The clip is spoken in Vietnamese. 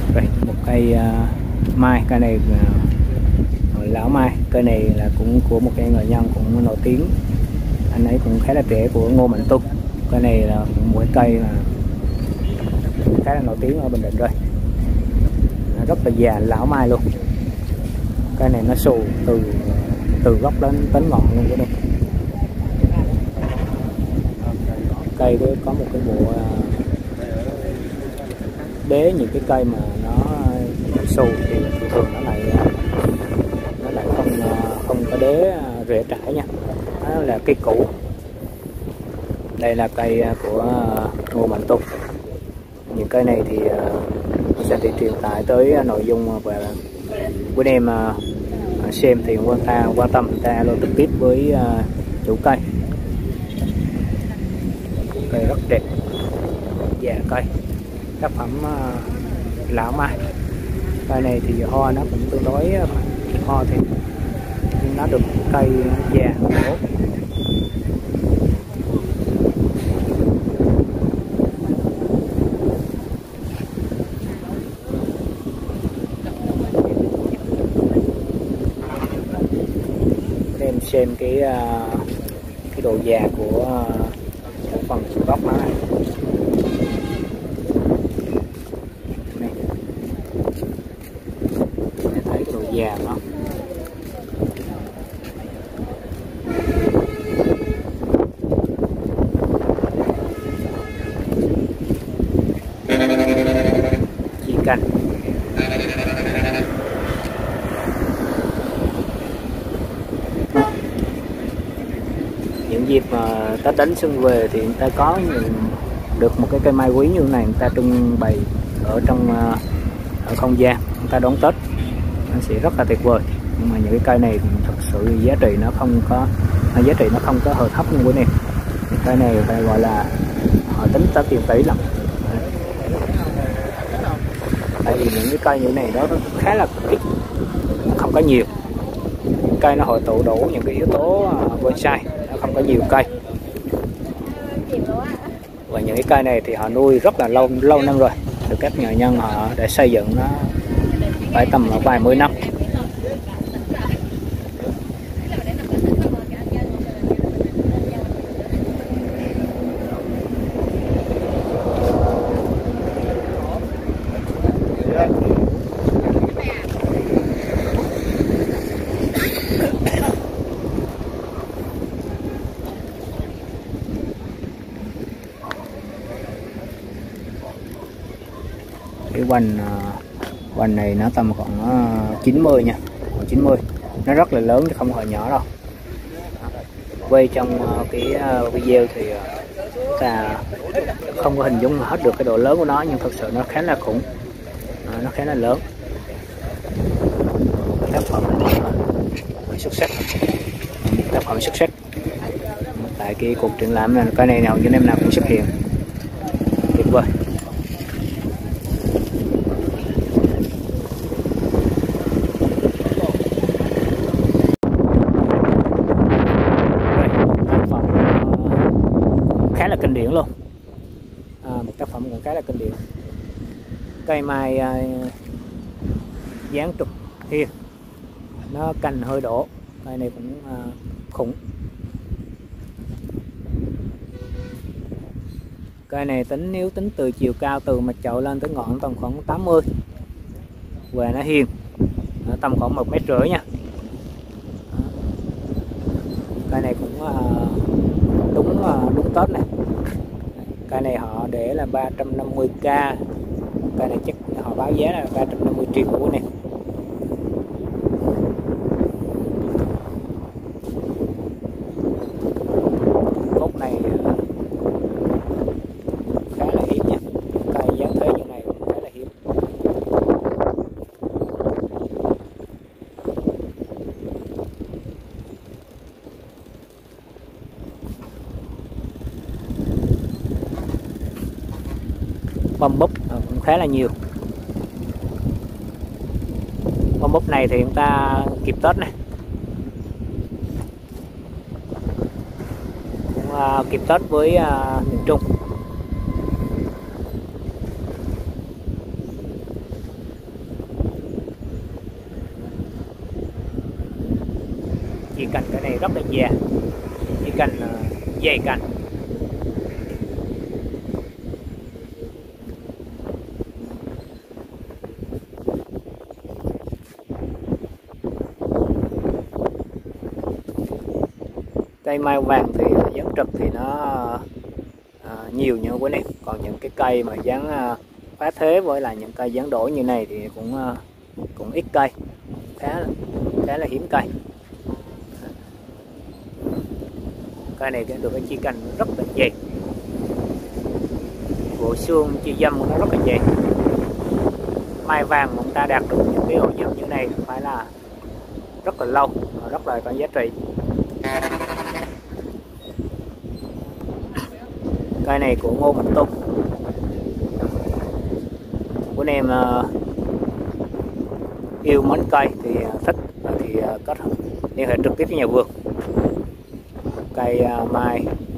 Đây, một cây mai, cây này lão mai, cây này là cũng của một nghệ nhân cũng nổi tiếng, anh ấy cũng khá là trẻ, của Ngô Mạnh Tuân. Cây này là một cây mà khá là nổi tiếng ở Bình Định rồi, rất là già, lão mai luôn. Cây này nó xù từ gốc đến ngọn luôn. Cái đây cây có một cái bộ đế. Những cái cây mà nó xù thì thường nó lại không có đế rễ trải nha, nó là cây cũ. Đây là cây của Ngô Mạnh Tuân. Những cây này thì sẽ đi truyền tải tới nội dung về của em xem thì quan tâm người ta alo trực tiếp với chủ cây. Cây rất đẹp, già cây, tác phẩm lão mai. Cây này thì hoa nó cũng tương đối hoa thì nhưng nó được cây già tốt. Em xem cái độ già của phần gốc nó này. Này, để thấy cái độ già nó. Chi canh. Những dịp mà Tết đến xuân về thì người ta có được một cái cây mai quý như này, người ta trưng bày ở trong ở không gian, người ta đón Tết nó sẽ rất là tuyệt vời. Nhưng mà những cái cây này thật sự giá trị nó không có hơi thấp như bữa nay. Cây này phải gọi là họ tính tới tiền tỷ lắm. Tại vì những cái cây như này đó khá là ít, không có nhiều cây, nó hội tụ đủ những cái yếu tố bonsai, nó không có nhiều cây. Và những cái cây này thì họ nuôi rất là lâu năm rồi, được các nghệ nhân họ để xây dựng nó phải tầm vài mươi năm. Cái hoành này nó tầm khoảng 90 nha, 90, nó rất là lớn chứ không phải nhỏ đâu. Quay trong cái video thì ta không có hình dung hết được cái độ lớn của nó, nhưng thực sự nó khá là khủng, nó khá là lớn. Tác phẩm xuất sắc, tác phẩm xuất sắc. Tại cái cuộc triển lãm này, cái này nào như em nào cũng xuất hiện, tuyệt vời. Khá là kinh điển luôn, một tác phẩm cũng khá là kinh điển. Cây mai dáng trục hiên, nó cành hơi đổ, cây này cũng khủng. Cây này nếu tính từ chiều cao từ mặt chậu lên tới ngọn tầm khoảng 80, và nó hiên tầm khoảng 1,5 m nha. Cây này cũng đúng Tết này. Cây này họ để là 350k, cây này chắc họ báo giá là 350 triệu của này. Gốc này khá là hiếm nha, cây dáng thế như này cũng khá là hiếm. Bông búp cũng khá là nhiều. Bông búp này thì chúng ta kịp Tết này, cũng kịp Tết với miền Trung. Chi cành cái này rất là già, chi cành dày cành. Cây mai vàng thì dáng trực thì nó nhiều như của này, còn những cái cây mà dáng phá thế với lại những cây dáng đổ như này thì cũng ít cây, khá là hiếm cây. Cây này được cái chi cành rất là dày, bộ xương chi dâm của nó rất là dày. Mai vàng mà chúng ta đạt được những cái độ dâm như này phải là rất là lâu, rất là có giá trị. Cây này của Ngô Mạnh Tùng. Của anh em yêu mến cây thì thích thì có liên hệ trực tiếp với nhà vườn. Cây mai